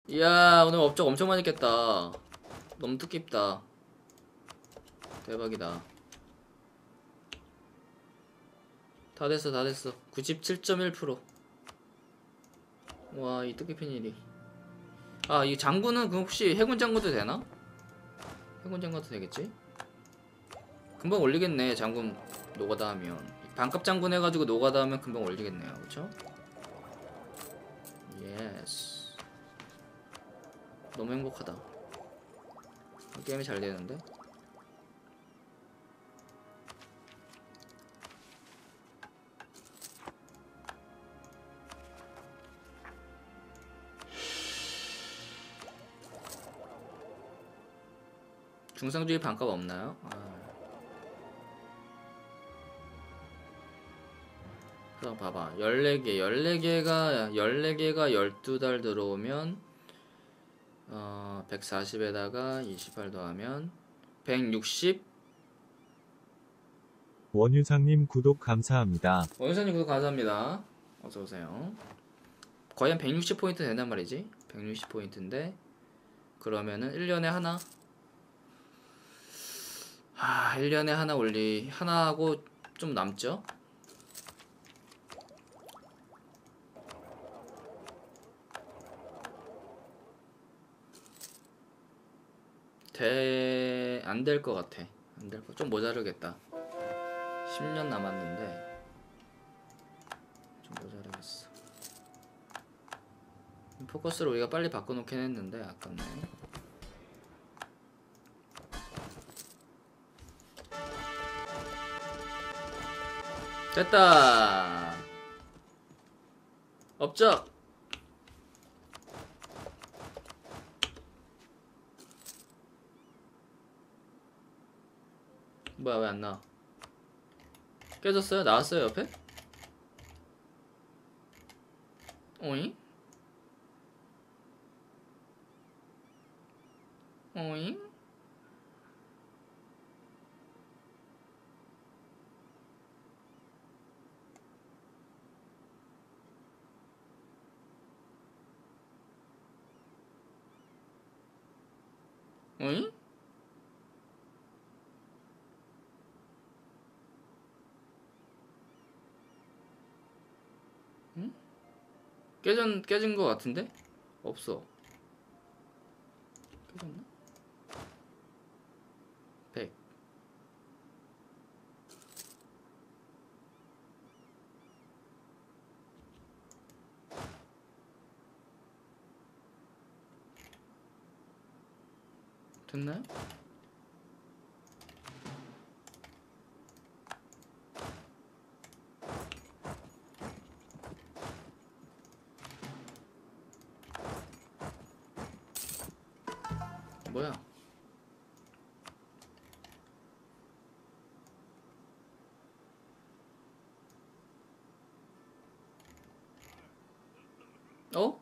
이야, 오늘 업적 엄청 많이 깼다. 너무 뜻깊다. 대박이다. 다 됐어, 다 됐어. 97.1%. 와, 이 뜻깊은 일이. 아, 이 장군은 그럼 혹시 해군 장군도 되나? 해군 장군도 되겠지? 금방 올리겠네, 장군 노가다 하면. 반값 장군 해가지고 노가다 하면 금방 올리겠네요, 그쵸? 예스. 너무 행복하다. 게임이 잘 되는데? 중상주의 반값 없나요? 그럼 봐봐. 14개가 12달 들어오면 140에다가 28 더하면 160. 원유상님 구독 감사합니다. 원유사님 구독 감사합니다. 어서오세요. 거의 한 160포인트 된단 말이지. 160포인트인데 그러면은 1년에 하나. 1년에 하나 하나 하고 좀 남죠? 안 될 것 같아. 안 될 거. 좀 모자르겠다. 10년 남았는데 좀 모자르겠어. 포커스를 우리가 빨리 바꿔놓긴 했는데 아깝네. 됐다. 업적. 뭐야, 왜 안 나와? 깨졌어요? 나왔어요 옆에? 오잉? 오잉? 오잉? 응? 깨진 거 같은데? 없어. 깨졌나? 100. 됐나요? 뭐야? 어?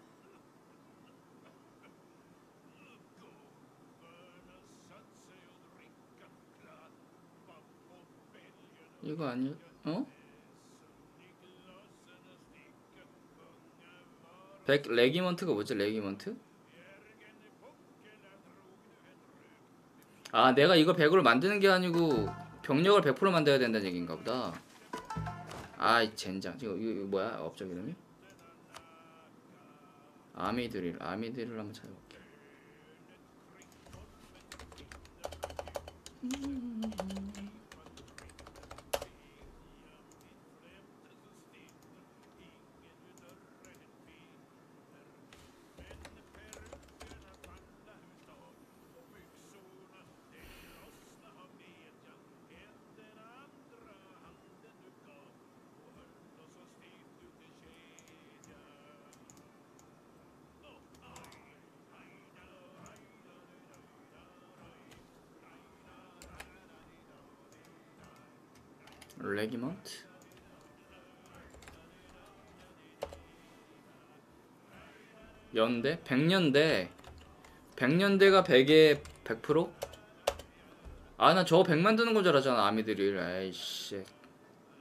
이거 아니야? 어? 100 레기먼트가 뭐지? 레기먼트? 아, 내가 이거 100으로 만드는 게 아니고 병력을 100% 만들어야 된다는 얘기인가 보다. 아이 젠장. 이거 뭐야? 업적 이름이? 아미드릴 한번 찾아볼게. 레기먼트? 연대? 100년대? 100년대가 100에 100%? 아, 나 저거 100 만드는 건 줄 알았잖아. 아미드릴. 아이씨.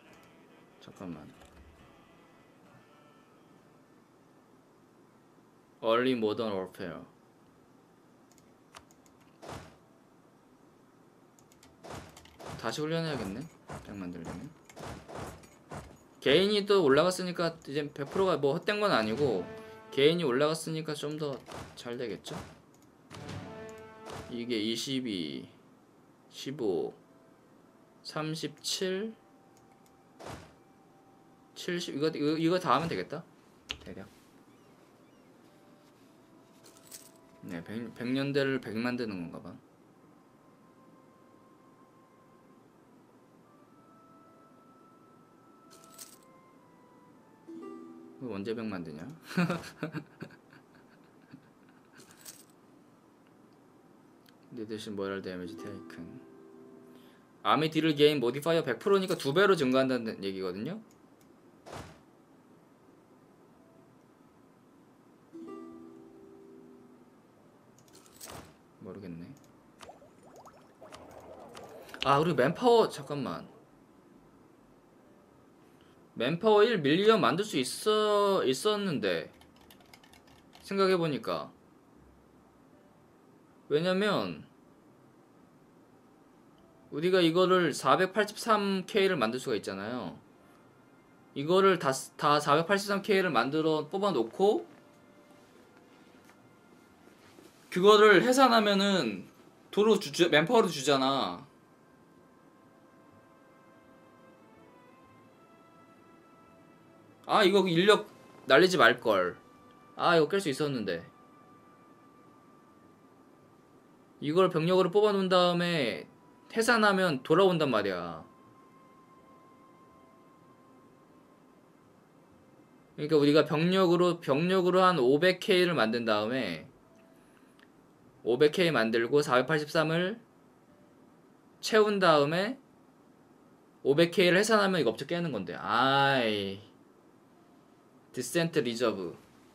잠깐만. Early Modern Warfare. 다시 훈련해야겠네. 딱 만들려면. 개인이 또 올라갔으니까 이제 100%가 뭐 헛된 건 아니고 개인이 올라갔으니까 좀 더 잘 되겠죠? 이게 22, 15, 37, 70 이거 다 하면 되겠다. 대략. 네, 100년대를 100 만드는 건가 봐. 이거 언제 100 만드냐? 내 대신 모럴 데미지 테이큰. 아미 딜을 게임 모디파이어 100%니까 2배로 증가한다는 얘기거든요. 모르겠네. 아, 그리고 맨파워 잠깐만. 맨파워 1 밀리언 만들 수 있었는데 생각해보니까. 왜냐면 우리가 이거를 483K를 만들 수가 있잖아요. 이거를 다 483K를 만들어 뽑아놓고 그거를 해산하면은 도로 맨파워로 주잖아. 아, 이거 인력 날리지 말걸. 아, 이거 깰 수 있었는데. 이걸 병력으로 뽑아놓은 다음에 해산하면 돌아온단 말이야. 그러니까 우리가 병력으로 한 500K를 만든 다음에 500K 만들고 483을 채운 다음에 500K를 해산하면 이거 업체 깨는 건데. 아이. 디센트 리저브.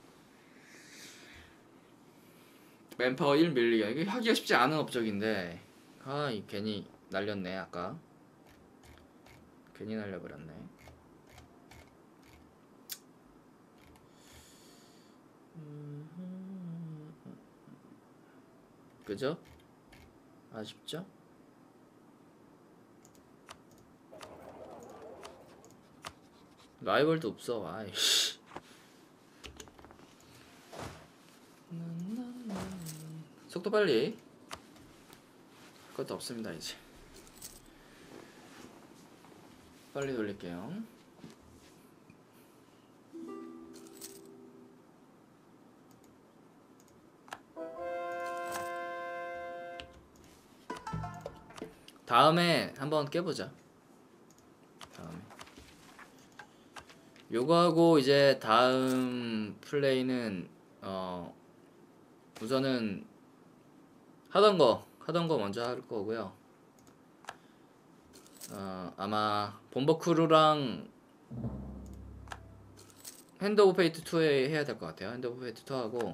맨파워 1 밀리언. 이게 하기가 쉽지 않은 업적인데. 아, 이 괜히 날렸네 아까. 괜히 날려버렸네. 그죠? 아쉽죠? 라이벌도 없어. 아이씨. 속도 빨리. 그것도 없습니다 이제. 빨리 돌릴게요. 다음에 한번 깨보자. 다음에 요거 하고 이제 다음 플레이는 우선은 하던 거 먼저 할 거고요. 아마 본버크루랑 핸드 오브 페이트 2에 해야 될 것 같아요. 핸드 오브 페이트 2 하고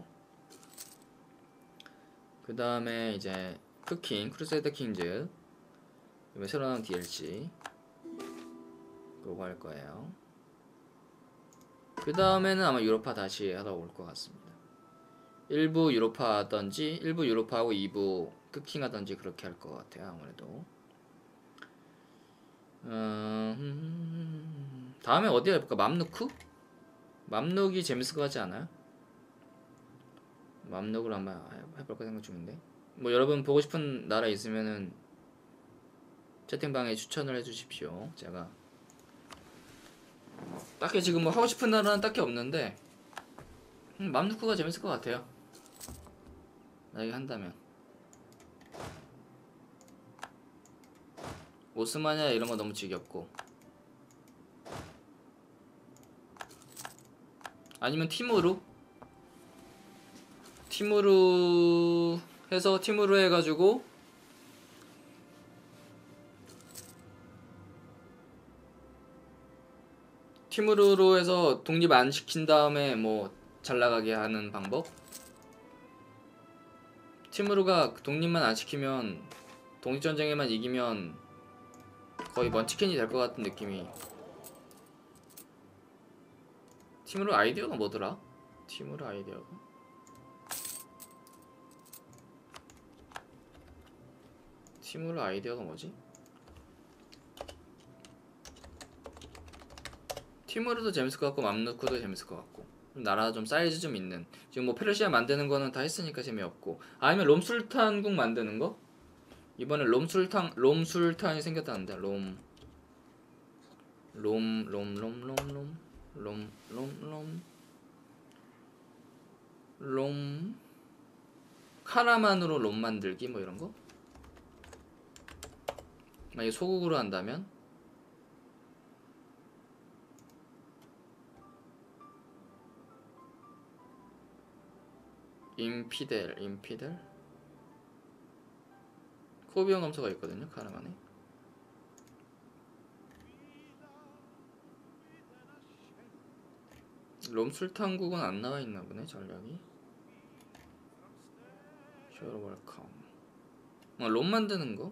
그 다음에 이제 크루세이더 킹즈, 그다음에 새로 나온 DLC 그거 할 거예요. 그 다음에는 아마 유로파 다시 하다 올 것 같습니다. 1부 유로파 하던지 1부 유로파하고 2부 쿠킹 하던지 그렇게 할 것 같아요. 아무래도 다음에 어디 해볼까? 맘누크? 맘누기 재밌을 것 같지 않아요? 맘누크를 한번 해볼까 생각 중인데, 뭐 여러분 보고 싶은 나라 있으면은 채팅방에 추천을 해주십시오. 제가 딱히 지금 뭐 하고 싶은 나라는 딱히 없는데 맘누크가 재밌을 것 같아요. 나중에 한다면. 오스마니아 이런 거 너무 지겹고, 아니면 팀으로 해서 팀으로 해가지고 팀으로 해서 독립 안 시킨 다음에 뭐 잘 나가게 하는 방법. 팀으로가 독립만 안 시키면 독립전쟁에만 이기면 거의 먼치킨이 될 것 같은 느낌이. 팀으로 아이디어가 뭐더라? 팀으로 아이디어가 티무르 아이디어가 뭐지? 티무르도 재밌을 것 같고 맘누크도 재밌을 것 같고 나라 좀 사이즈 좀 있는. 지금 뭐 페르시아 만드는 거는 다 했으니까 재미없고. 아니면 롬술탄국 만드는 거? 이번에 롬술탄이 생겼다는데. 롬 카라만으로 롬 만들기 뭐 이런 거? 만약에 소국으로 한다면 인피델 코비온 검사가 있거든요 카라만에. 롬술탄국은 안 나와 있나 보네 전략이. 쇼로 웰컴. 롬 만드는 거.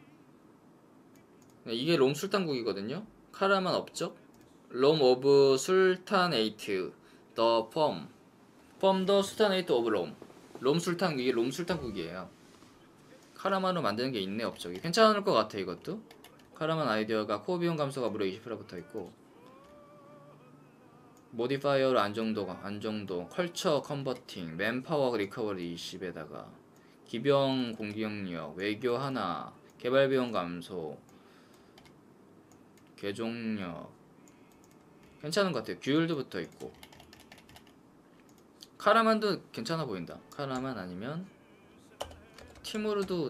이게 롬술탄국이거든요. 카라만 업적. 롬 오브 술탄에이트 더 펌 더 술탄에이트 오브 롬술탄국. 이게 롬술탄국이에요. 카라만으로 만드는 게 있네 업적이. 괜찮을 것 같아 이것도. 카라만 아이디어가 코비온 감소가 무려 20% 붙어있고 모디파이어로 안정도 컬처 컨버팅 맨파워 리커버리 20에다가 기병 공격력 외교 하나 개발 비용 감소 개종력 괜찮은 것 같아요. 규율도 붙어있고 카라만도 괜찮아 보인다. 카라만 아니면 티무르도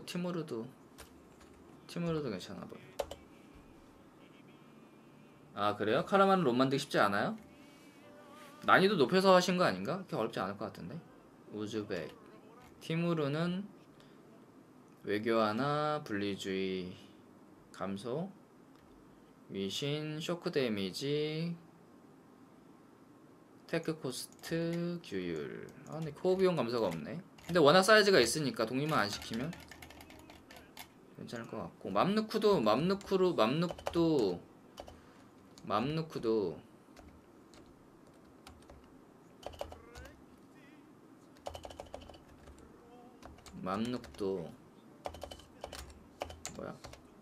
괜찮아 보여. 아 그래요? 카라만은 롬 만들기 쉽지 않아요? 난이도 높여서 하신 거 아닌가? 그렇게 어렵지 않을 것 같은데. 우즈벡 티무르는 외교 하나 분리주의 감소 위신 쇼크 데미지 테크 코스트 규율. 아 근데 코어 비용 감소가 없네. 근데 워낙 사이즈가 있으니까 독립만 안 시키면 괜찮을 것 같고 맘누크도 뭐야?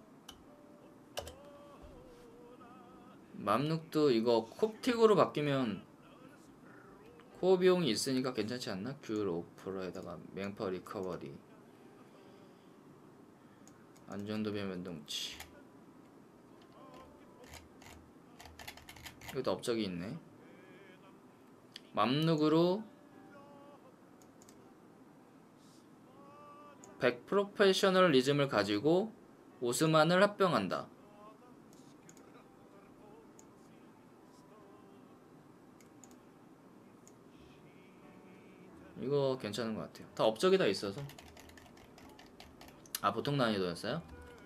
맘눅도 이거 콥틱으로 바뀌면 코어 비용이 있으니까 괜찮지 않나? 귤 5%에다가 맹파 리커버리 안전도 변동치. 이것도 업적이 있네. 맘눅으로 100 프로페셔널리즘을 가지고 오스만을 합병한다. 이거 괜찮은 것 같아요. 다 업적이 다 있어서. 아 보통 난이도였어요?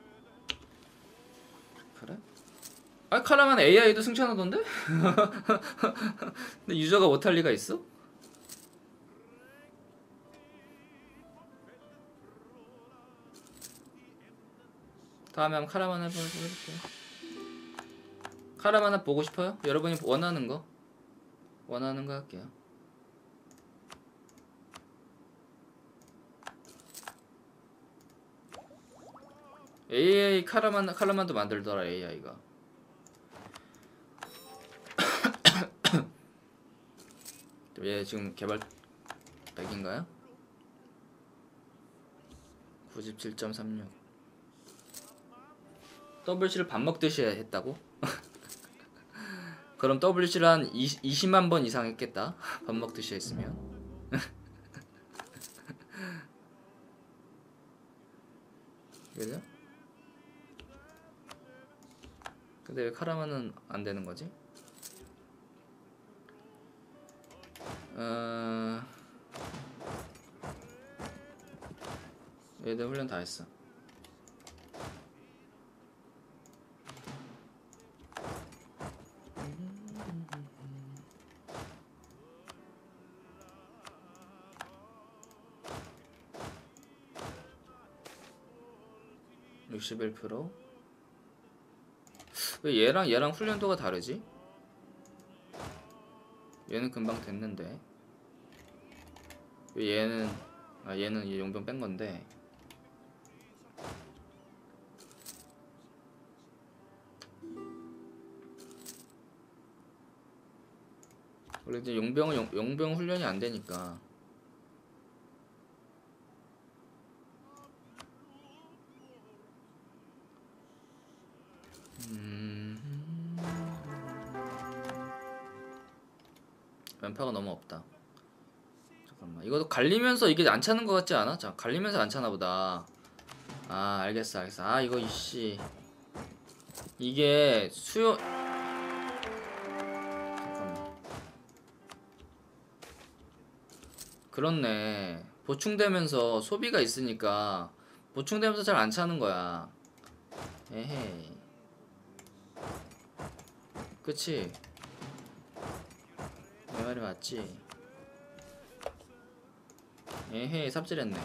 그래? 아 카라만 AI도 승천하던데? 근데 유저가 못할 리가 있어? 다음에 한번 카라만 해볼게요. 카라만 보고 싶어요? 여러분이 원하는 거 할게요. AI 카라만도 만들더라 AI가. 얘 지금 개발 100인가요? 97.36 WC를 밥 먹듯이 했다고? 그럼 WC를 한 20만 번 이상 했겠다. 밥 먹듯이 했으면. 그죠? 근데 왜 카라만은 안 되는 거지? 얘들 훈련 다 했어. (61%) 왜 얘랑 훈련도가 다르지? 얘는 금방 됐는데 왜 얘는 얘는 이 용병 뺀 건데 원래 이제 용병 훈련이 안 되니까. 왼파가 너무 없다. 잠깐만, 이것도 갈리면서 이게 안 차는 것 같지 않아? 자, 갈리면서 안 차나 보다. 아, 알겠어. 아, 이거 이씨, 이게 잠깐만. 그렇네. 보충되면서 소비가 있으니까 보충되면서 잘 안 차는 거야. 에헤이. 그치? 내 말이 맞지? 에헤이, 삽질했네.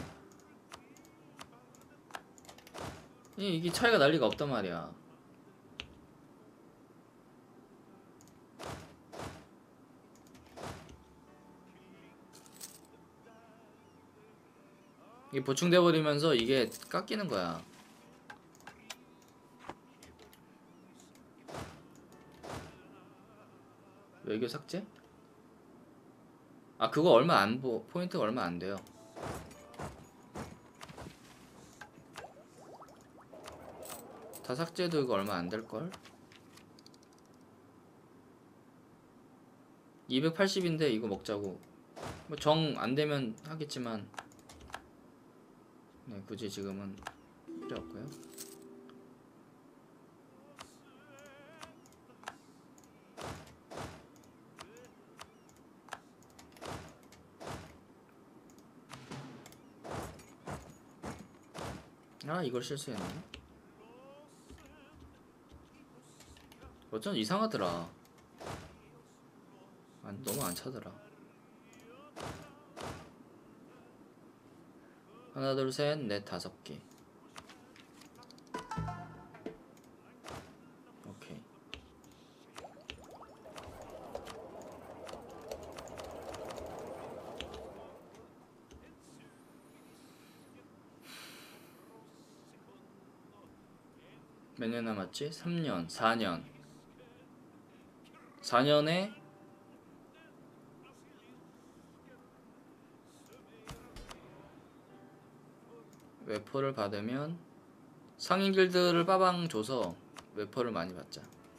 이게 차이가 날 리가 없단 말이야. 이게 보충돼 버리면서 이게 깎이는 거야. 외교 삭제? 아, 그거 얼마 안 포인트가 얼마 안 돼요. 다 삭제도 이거 얼마 안 될걸? 280인데 이거 먹자고. 뭐 정 안 되면 하겠지만, 네, 굳이 지금은 필요 없고요. 아, 이걸 실수했네. 어쩐 이상하더라. 너무 안 차더라. 하나, 둘, 셋, 넷, 5개. 오케이. 몇 년 남았지? 3년, 4년. 4년에 웨퍼를 받으면 상인 길드를 빠방 줘서 웨퍼를 많이 받자.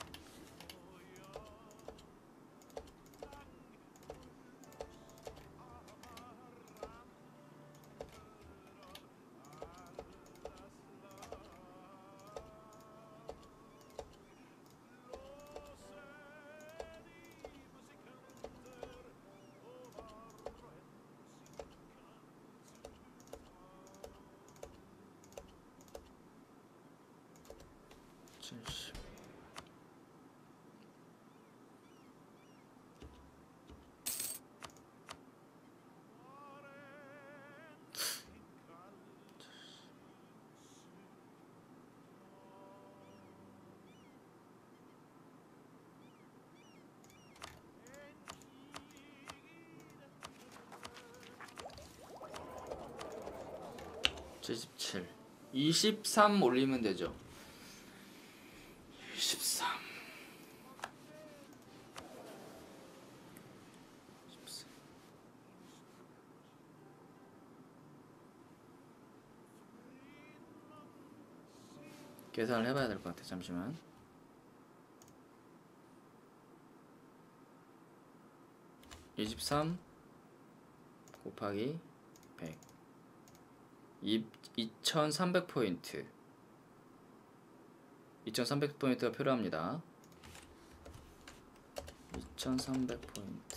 (77) 23 올리면 되죠. 23. 계산을 해봐야 될 것 같아. 잠시만. (23) 곱하기 100 2300포인트 2300포인트가 필요합니다. 2300포인트.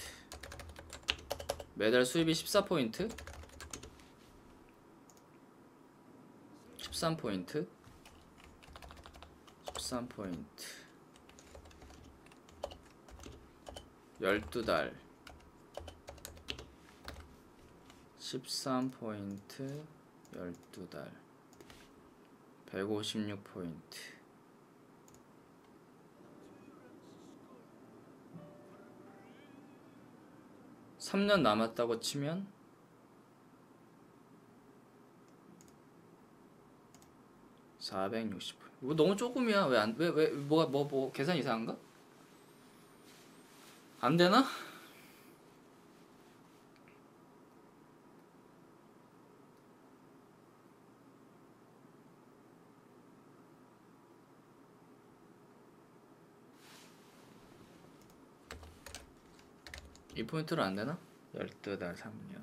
매달 수입이 14포인트 13포인트 13포인트 12달 13포인트 12달 156포인트. (3년) 남았다고 치면 460. 뭐 너무 조금이야. 왜 뭐가 뭐 계산 이상한가? 안 되나? 이 포인트로 안 되나? 12달 3년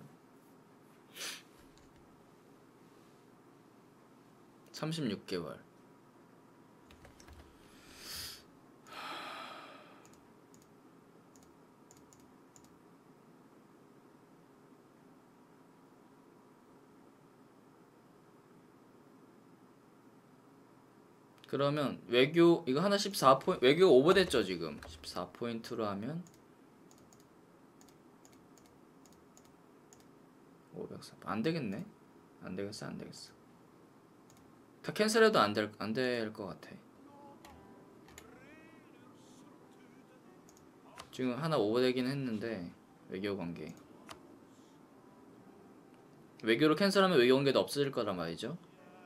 36개월. 그러면 외교 이거 하나 14포인트, 외교 오버됐죠 지금. 14포인트로 하면 504. 안 되겠네. 안 되겠어, 안 되겠어. 다 캔슬해도 안 될 것 같아. 지금 하나 오버되긴 했는데 외교 관계. 외교로 캔슬하면 외교 관계도 없어질 거란 말이죠.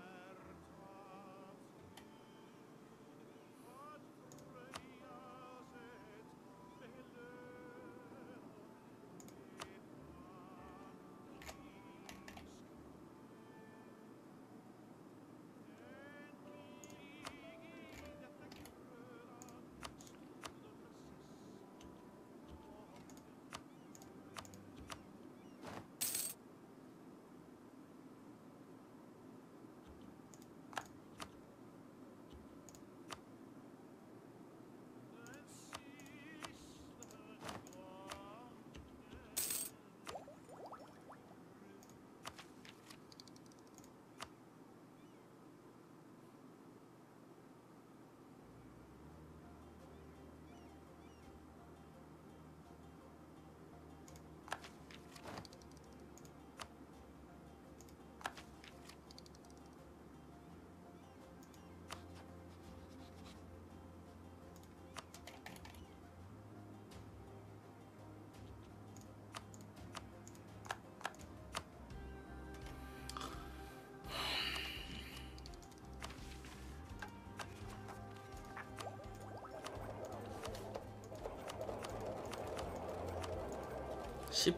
십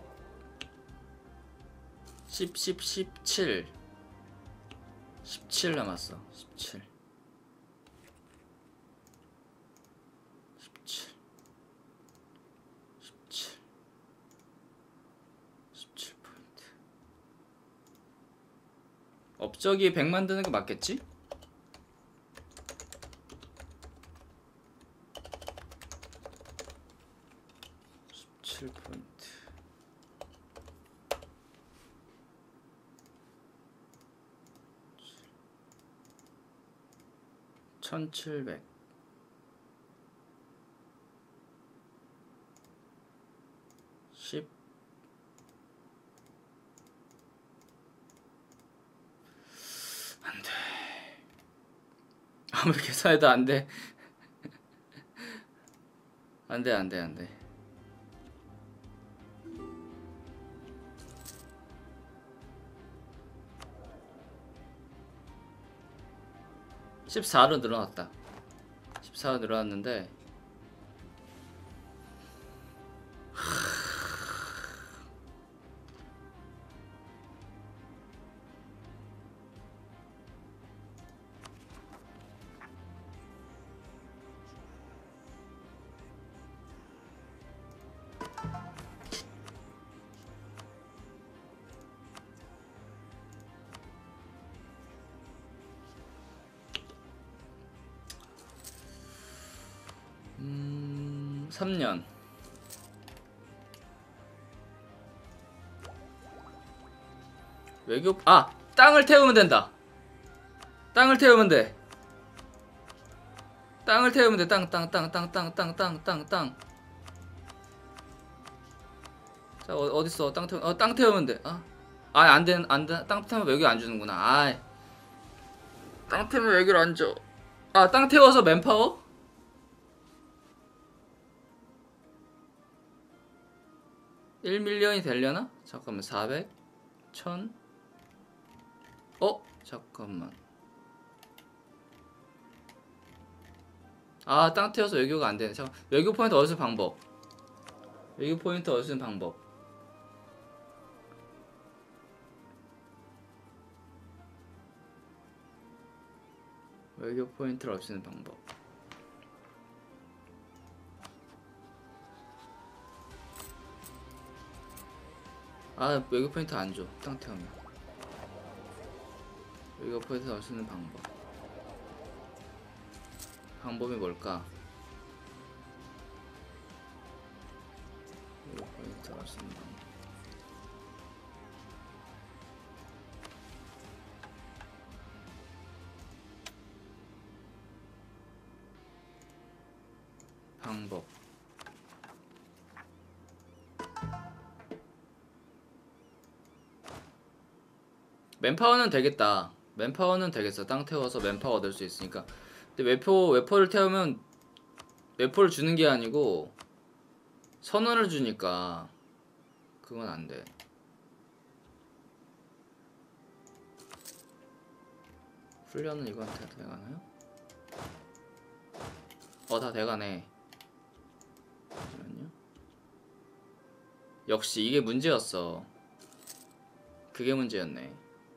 17 17 남았어. 17 17 17 17포인트. 업적이 100 만드는 거 맞겠지? 포인트 1700. 안돼. 아무리 계산해도 안돼. 안돼 안돼 안돼. 14로 늘어났다. 14로 늘어났는데 음... 3년 외교 땅을 태우면 된다. 땅을 태우면 돼. 땅을 태우면 돼. 땅. 자, 어딨어? 땅 태우면 돼. 안 돼. 땅 태우면 외교 안 주는구나. 땅 태우면 외교를 안 줘. 땅 태워서 맨파워? $1밀리언이 되려나? 잠깐만. 400 1000 잠깐만. 땅 태워서 외교가 안 되네. 잠깐. 외교 포인트 얻을 방법. 외교 포인트 얻을 방법. 외교 포인트를 얻을 수 있는 방법. 아 외교 포인트 안 줘. 땅 태우면. 외교 포인트 넣을 수 있는 방법이 뭘까? 외교 포인트 넣을 수 있는 방법. 맨파워는 되겠다. 맨파워는 되겠어. 땅 태워서 맨파워 얻을 수 있으니까. 근데 외포를 태우면 외포를 주는 게 아니고 선언을 주니까 그건 안 돼. 훈련은 이건 다 돼가나요? 다 돼가네. 잠시만요. 역시 이게 문제였어. 그게 문제였네.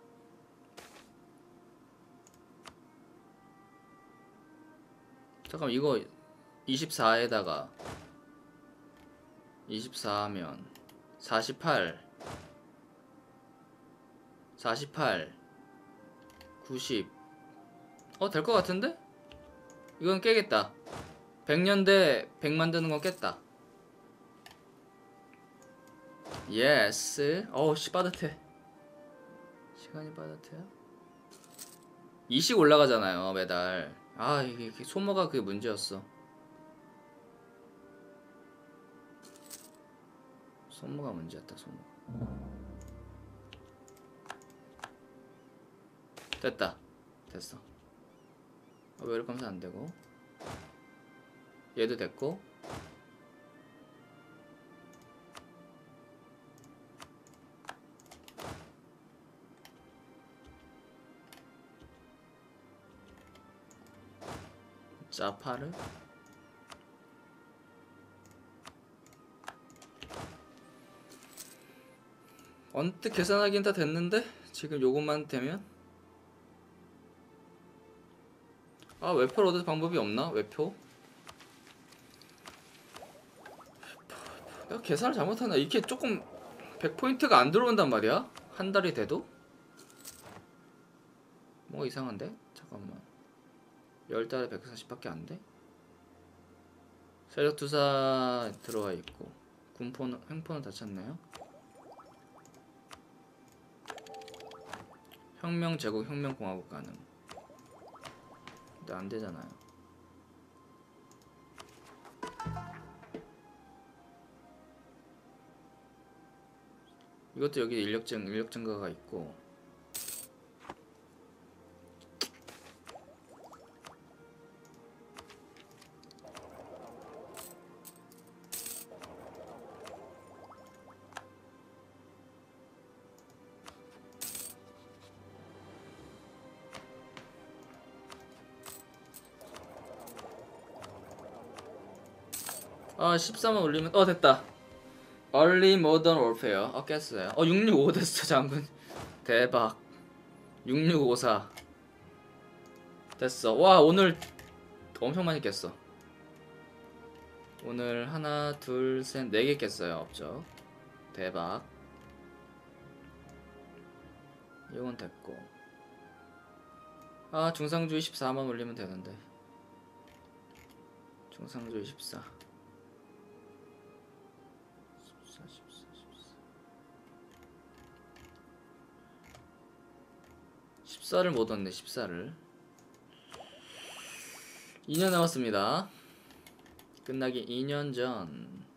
잠깐 이거 24에다가 24하면 48 90 될 것 같은데? 이건 깨겠다. 100년대 100 만드는 건 깼다. 예스. 씨 빠듯해. 시간이 빠듯해요? 2씩 올라가잖아요 매달. 이게 소모가 그게 문제였어. 소모가 문제였다. 소모. 됐다. 됐어. 왜 이렇게 하면서 안 되고? 얘도 됐고. 자파르. 언뜻 계산하기는 다 됐는데 지금 요것만 되면 외표를 얻을 방법이 없나? 외표? 내가 계산을 잘못하나? 이게 조금 100포인트가 안 들어온단 말이야? 한 달이 돼도? 뭐가 이상한데? 잠깐만. 10달에 140밖에 안 돼? 세력 투사 들어와 있고 군포는 횡포는 다 찼네요. 혁명 제국 혁명 공화국 가능. 근데 안 되잖아요. 이것도 여기 인력 증가가 있고. 아 14만 올리면 됐다. Early Modern Warfare 깼어요. 665 됐어 장군. 대박. 6654 됐어. 와 오늘 엄청 많이 깼어. 오늘 하나 둘 셋 4개 깼어요. 업적 대박. 이건 됐고. 중상주의 14만 올리면 되는데. 중상주의 14 14를 못 얻네. 14를 2년 남았습니다. 끝나기 2년 전.